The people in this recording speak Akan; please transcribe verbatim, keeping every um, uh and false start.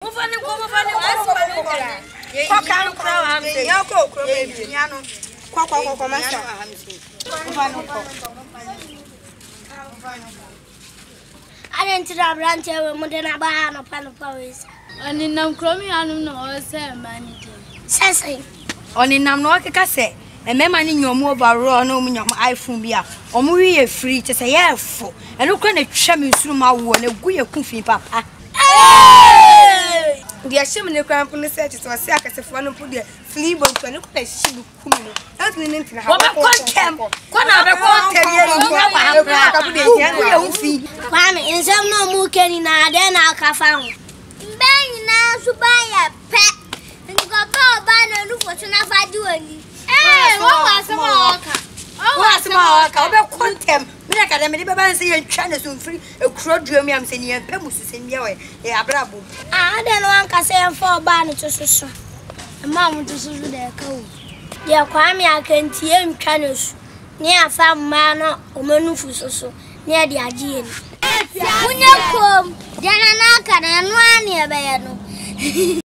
Mufani ko mufani wasi ko kan kro hamse. Ya ko kro baby. Ya no. Kwa kwa kwa kwa masa. Mufani ko. Aren tira brante we mo de na ba no pa no pa we. Oni nam kro mi anu no o se mani de. Sese. Oni nam no keka se. E mema ni nyomu overall no mu nyomu iPhone bia. Omu wi ye free che se ye fo. E no kra na twa me nsuru ma wo na gu ye ku fi papa. Dia shim ne kra mpo ne search so se akasefo no mpo dia free bon to ne ko na shibu kum no. That mean ntin ha. Wo be contem. Ko na be contem ye ni wa ha kra ka bu de ye gu ye hu fi. Kwame ensam no mu keni na de na aka fa ho. Ben na su ba ya pe. Ngo ba ba na nu fo na fa di oni. Eh, what was some walker? Oh, what's my walker? I'll be contem. Me ka dem de be ban say ye twa na so free e kro duam yam say ne ye pa musisi ne ye e abrabo. Ah, de no an ka say en fo ba no to soso. E ma mu to soso de ka wo. Ye Kwame akanti e ntwa na su. Ne afa ma no o manu fu soso. Ne de agi ni. Munya kom. Jana na ka na no ani e be ye no.